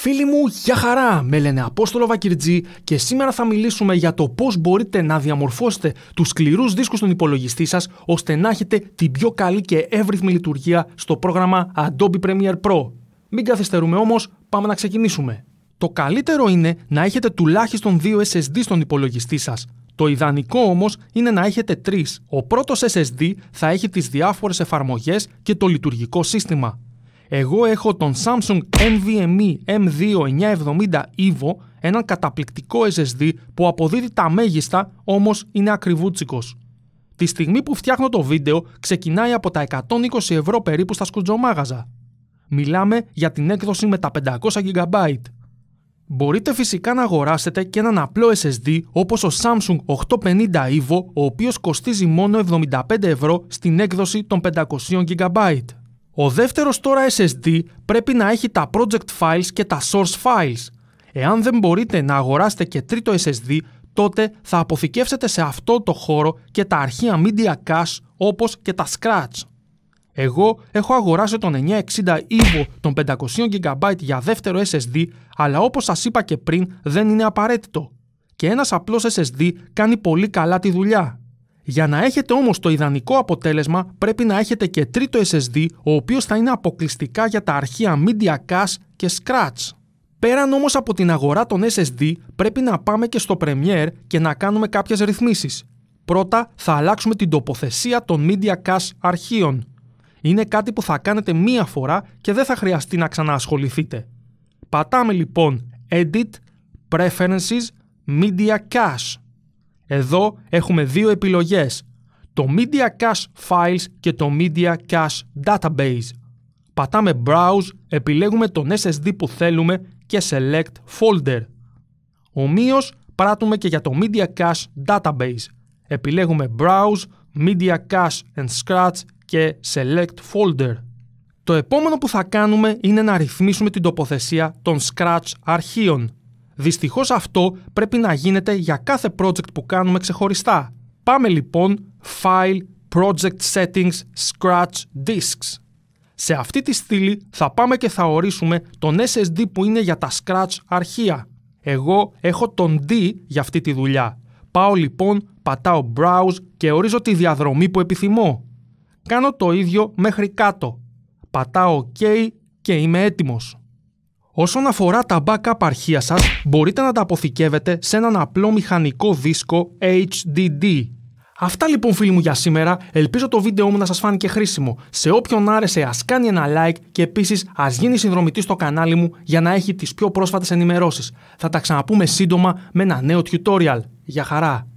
Φίλοι μου, γεια χαρά! Με λένε Απόστολο Βακυρτζή και σήμερα θα μιλήσουμε για το πώς μπορείτε να διαμορφώσετε τους σκληρούς δίσκους στον υπολογιστή σας ώστε να έχετε την πιο καλή και εύρυθμη λειτουργία στο πρόγραμμα Adobe Premiere Pro. Μην καθυστερούμε όμως, πάμε να ξεκινήσουμε. Το καλύτερο είναι να έχετε τουλάχιστον 2 SSD στον υπολογιστή σας. Το ιδανικό όμως είναι να έχετε 3. Ο πρώτος SSD θα έχει τις διάφορες εφαρμογές και το λειτουργικό σύστημα. Εγώ έχω τον Samsung NVMe M2 970 EVO, έναν καταπληκτικό SSD που αποδίδει τα μέγιστα, όμως είναι ακριβούτσικος. Τη στιγμή που φτιάχνω το βίντεο ξεκινάει από τα 120 ευρώ περίπου στα σκουτζομάγαζα. Μιλάμε για την έκδοση με τα 500 GB. Μπορείτε φυσικά να αγοράσετε και έναν απλό SSD όπως ο Samsung 850 EVO, ο οποίος κοστίζει μόνο 75 ευρώ στην έκδοση των 500 GB. Ο δεύτερος τώρα SSD πρέπει να έχει τα project files και τα source files. Εάν δεν μπορείτε να αγοράσετε και τρίτο SSD, τότε θα αποθηκεύσετε σε αυτό το χώρο και τα αρχεία Media Cache όπως και τα Scratch. Εγώ έχω αγοράσει τον 960 EVO των 500 GB για δεύτερο SSD, αλλά όπως σας είπα και πριν δεν είναι απαραίτητο. Και ένας απλός SSD κάνει πολύ καλά τη δουλειά. Για να έχετε όμως το ιδανικό αποτέλεσμα πρέπει να έχετε και τρίτο SSD, ο οποίος θα είναι αποκλειστικά για τα αρχεία Media Cache και Scratch. Πέραν όμως από την αγορά των SSD πρέπει να πάμε και στο Premiere και να κάνουμε κάποιες ρυθμίσεις. Πρώτα θα αλλάξουμε την τοποθεσία των Media Cache αρχείων. Είναι κάτι που θα κάνετε μία φορά και δεν θα χρειαστεί να ξαναασχοληθείτε. Πατάμε λοιπόν Edit, Preferences, Media Cache. Εδώ έχουμε δύο επιλογές, το Media Cache Files και το Media Cache Database. Πατάμε Browse, επιλέγουμε τον SSD που θέλουμε και Select Folder. Ομοίως πράττουμε και για το Media Cache Database. Επιλέγουμε Browse, Media Cache and Scratch και Select Folder. Το επόμενο που θα κάνουμε είναι να ρυθμίσουμε την τοποθεσία των Scratch αρχείων. Δυστυχώς αυτό πρέπει να γίνεται για κάθε project που κάνουμε ξεχωριστά. Πάμε λοιπόν File, Project Settings, Scratch Disks. Σε αυτή τη στήλη θα πάμε και θα ορίσουμε τον SSD που είναι για τα Scratch αρχεία. Εγώ έχω τον D για αυτή τη δουλειά. Πάω λοιπόν, πατάω Browse και ορίζω τη διαδρομή που επιθυμώ. Κάνω το ίδιο μέχρι κάτω. Πατάω OK και είμαι έτοιμος. Όσον αφορά τα backup αρχεία σας, μπορείτε να τα αποθηκεύετε σε έναν απλό μηχανικό δίσκο HDD. Αυτά λοιπόν φίλοι μου για σήμερα, ελπίζω το βίντεο μου να σας φάνηκε χρήσιμο. Σε όποιον άρεσε ας κάνει ένα like και επίσης ας γίνει συνδρομητής στο κανάλι μου για να έχει τις πιο πρόσφατες ενημερώσεις. Θα τα ξαναπούμε σύντομα με ένα νέο tutorial. Γεια χαρά!